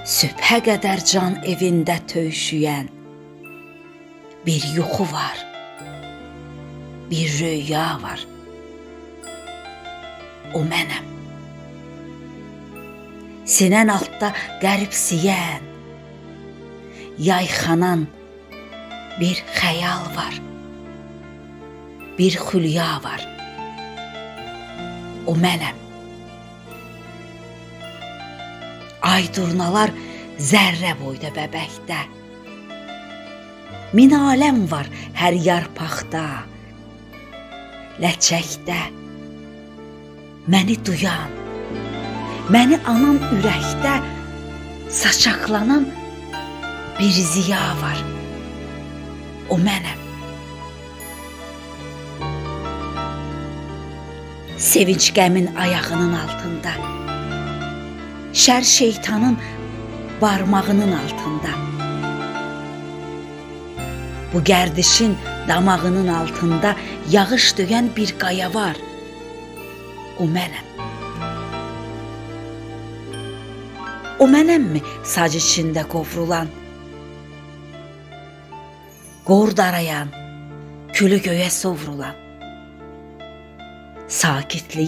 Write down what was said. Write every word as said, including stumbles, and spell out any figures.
Sübhə qədər can evində töyüşüyən bir yuxu var, bir rüya var. O mənəm. Sinən altda qəribsiyən, yayxanan bir xəyal var, bir xülya var. O mənəm. Ay durnalar zərrə boyda bəbəkdə, min aləm var hər yarpaqda, ləçəkdə. Məni duyan, məni anan ürəkdə saçaqlanan bir ziya var. O mənəm. Sevinç qəmin ayağının altında, şər şeytanın barmağının altında, bu gərdişin damağının altında yağış döyən bir qaya var. O mənəm. O mənəmmi sac içində qovrulan, qord arayan, külü göyə sovrulan, sakitlik